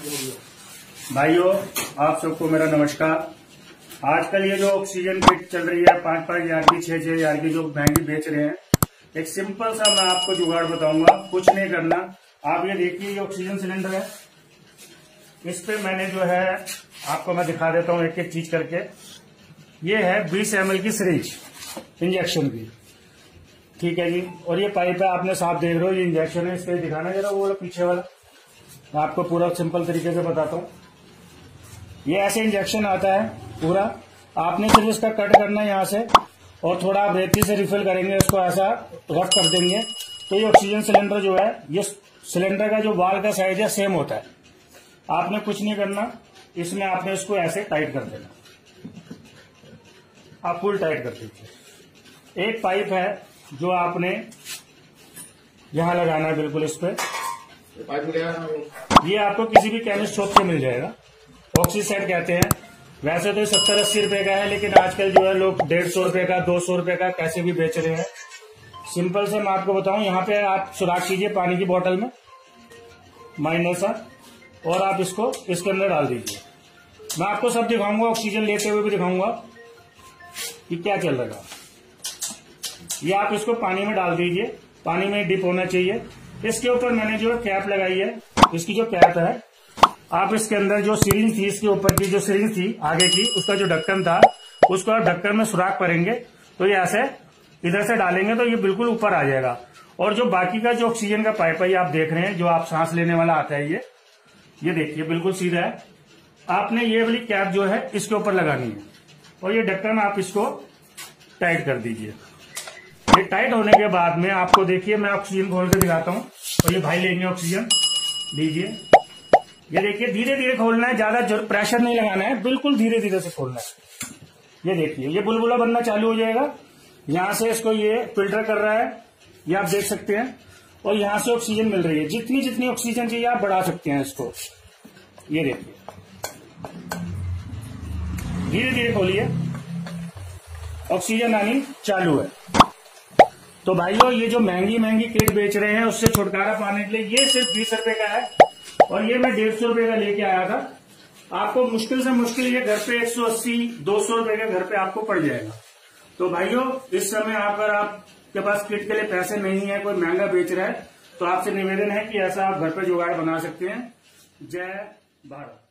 भाइयों, आप सबको मेरा नमस्कार। आजकल ये जो ऑक्सीजन किट चल रही है 5-5 हजार की, 6-6 हजार की, जो महंगी बेच रहे हैं, एक सिंपल सा मैं आपको जुगाड़ बताऊंगा। कुछ नहीं करना। आप ये देखिए, ये ऑक्सीजन सिलेंडर है। इस पे मैंने जो है आपको मैं दिखा देता हूँ एक एक चीज करके। ये है 20 ml की सिरिंज इंजेक्शन की, ठीक है जी। और ये पाइप है, आपने साफ देख रहे हो, ये इंजेक्शन है। इसके दिखाना जरा वो वाला पीछे वाला, मैं आपको पूरा सिंपल तरीके से बताता हूँ। ये ऐसे इंजेक्शन आता है पूरा। आपने सिर्फ इसका कट करना है यहाँ से, और थोड़ा आप रेती से रिफिल करेंगे, इसको ऐसा रफ कर देंगे तो ये ऑक्सीजन सिलेंडर जो है, ये सिलेंडर का जो वाल का साइज है सेम होता है। आपने कुछ नहीं करना, इसमें आपने इसको ऐसे टाइट कर देना। आप फुल टाइट कर दीजिए। एक पाइप है जो आपने यहां लगाना है बिल्कुल इस पे। ये आपको किसी भी केमिस्ट शॉप से मिल जाएगा, ऑक्सीसेट कहते हैं। वैसे तो 70-80 रुपए का है, लेकिन आजकल जो है लोग 150 रुपए का, 200 रुपए का कैसे भी बेच रहे हैं। सिंपल से मैं आपको बताऊं, यहाँ पे आप सुराख कीजिए पानी की बोतल में माइनर सा, और आप इसको इसके अंदर डाल दीजिए। मैं आपको सब दिखाऊंगा, ऑक्सीजन लेते हुए भी दिखाऊंगा कि क्या चल रहा है। ये आप इसको पानी में डाल दीजिए, पानी में डिप होना चाहिए। इसके ऊपर मैंने जो कैप लगाई है, इसकी जो कैप है, आप इसके अंदर जो सिरिंज थी, इसके ऊपर की जो सिरिंज थी आगे की, उसका जो ढक्कन था, उसको आप ढक्कन में सुराख करेंगे तो ये ऐसे इधर से डालेंगे तो ये बिल्कुल ऊपर आ जाएगा। और जो बाकी का जो ऑक्सीजन का पाइप है, ये आप देख रहे हैं, जो आप सांस लेने वाला आता है, ये देखिए बिल्कुल सीधा है। आपने ये वाली कैप जो है इसके ऊपर लगानी है, और ये ढक्कन आप इसको टाइट कर दीजिए। ये टाइट होने के बाद में आपको देखिए, मैं ऑक्सीजन खोल के दिखाता हूँ। और ये भाई लेंगे ऑक्सीजन, लीजिए। ये देखिए, धीरे धीरे खोलना है, ज्यादा प्रेशर नहीं लगाना है, बिल्कुल धीरे धीरे से खोलना है। ये देखिए, ये बुलबुला बनना चालू हो जाएगा। यहाँ से इसको ये फिल्टर कर रहा है, ये आप देख सकते हैं। और यहाँ से ऑक्सीजन मिल रही है, जितनी जितनी ऑक्सीजन चाहिए आप बढ़ा सकते हैं इसको। ये देखिए, धीरे धीरे खोलिए, ऑक्सीजन आनी चालू है। तो भाइयों, ये जो महंगी महंगी किट बेच रहे हैं, उससे छुटकारा पाने के लिए ये सिर्फ 20 रुपए का है, और ये मैं 150 रुपए का लेके आया था। आपको मुश्किल से मुश्किल ये घर पे 180-200 रुपए के घर पे आपको पड़ जाएगा। तो भाइयों, इस समय अगर आपके पास किट के लिए पैसे नहीं है, कोई महंगा बेच रहा है, तो आपसे निवेदन है कि ऐसा आप घर पे जुगाड़ बना सकते हैं। जय भारत।